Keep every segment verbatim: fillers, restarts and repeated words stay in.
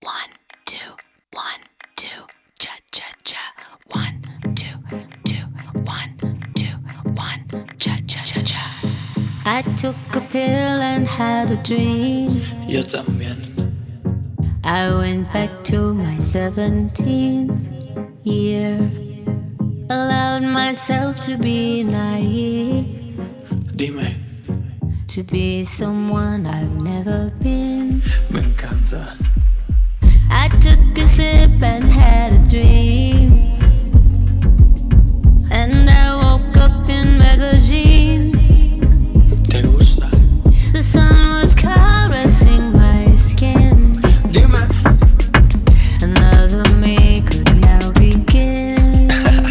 One, two, one, two, cha cha cha. One, two, two, one, two, one, cha cha cha cha. I took a pill and had a dream. Yo también. I went back to my seventeenth year. Allowed myself to be naive, Dime, to be someone I've never been. me encanta. I took a sip and had a dream, and I woke up in Medellin. ¿Te gusta? The sun was caressing my skin. Dime. Another me could now begin.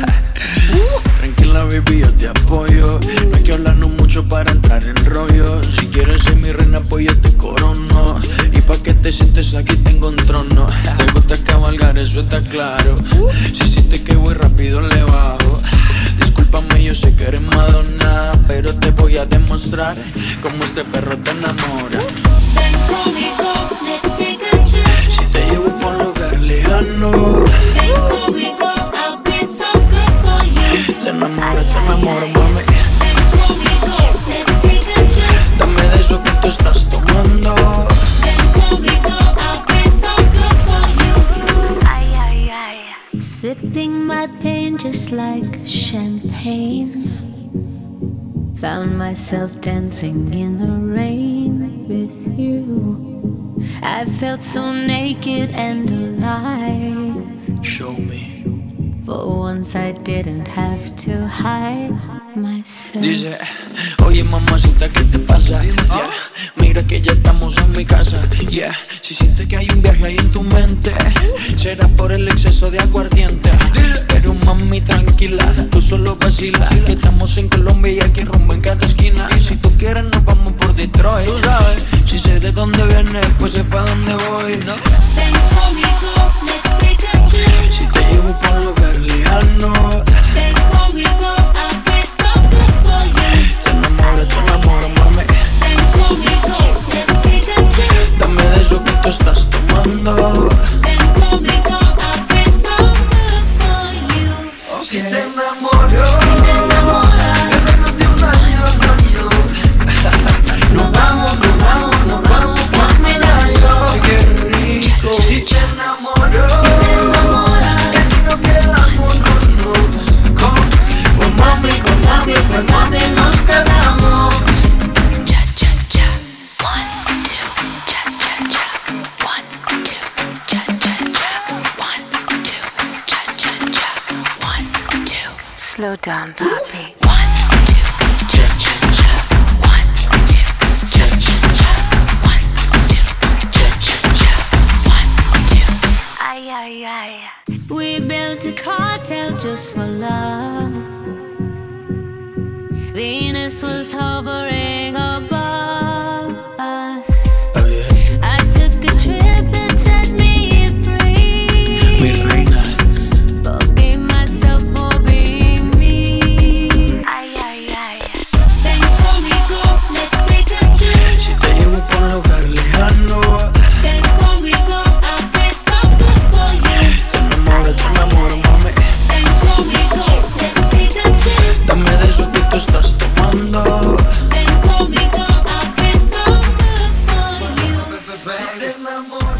Tranquila, baby, yo te apoyo. No hay que hablarnos mucho para entrar en rollo. Si quieres ser mi reina, pues yo te corono. Y pa' que te sientes aquí tengo un trono. Te gusta cabalgar, eso está claro. Si sientes que voy rápido, le bajo. Discúlpame, yo sé que eres Madonna, pero te voy a demostrar cómo este perro te enamora. Ven conmigo, let's take a trip. Si te llevo por un lugar lejano, Ven conmigo, I'll be so good for you. te enamoro, te enamoro, mami. Ven conmigo, let's take a trip. Dame de eso que tú estás tomando. Ven conmigo, I'll be so good for you. Ay, ay, ay. Sipping my pain just like champagne. Found myself dancing in the rain with you. I felt so naked and alive. Show me. For once I didn't have to hide myself. Dice, oye mamacita, ¿qué te pasa? Yeah. Mira que ya estamos en mi casa. Yeah. Si sientes que hay un viaje ahí en tu mente, será por el exceso de aguardiente. Pero mami, tranquila, tú solo vacila, que estamos en Colombia y aquí rumbo en cada esquina. Y si tú quieres nos vamos por Detroit. Tú sabes, si sé de dónde vienes, pues sé pa' dónde voy, ¿no? Ven conmigo, let's take a trip. Si te llevo por un lugar lejano, Ven conmigo, I'll be so good for you. te enamoro, te enamoro, mami. Ven conmigo, let's take a trip. Dame de eso que tú estás tomando. Ven conmigo, I'll be so good for you. Si te enamoro, Si te enamoras, en menos de un año, no, no. Nos vamos, nos vamos, nos vamos pa' Medallo. Qué rico. Si te enamoro, si te enamoras, que si nos quedamos, no, no. Con, con mami, con mami, con mami nos quedamos. Cha cha cha. One, two, cha cha cha. One, two, cha cha cha. One, two, cha cha cha. One, two. Slow down, papi. One, two, cha cha cha. One, two, cha cha cha. One, two, cha cha cha. One, two. Ay, ay, ay. we built a cartel just for love. Venus was hovering above us. Está bien, I took a trip and set me free. mi reina. Forgave myself for being me. Ay, ay, ay. Ven conmigo, let's take a trip. Si te llevo por un lugar lejano, Ven conmigo, I'll be so good for you. te enamoro, te enamoro, mami. Ven conmigo, let's take a trip. Dame de eso que tú estás tomando. Ven conmigo, I'll be so good for you. Si te enamoro.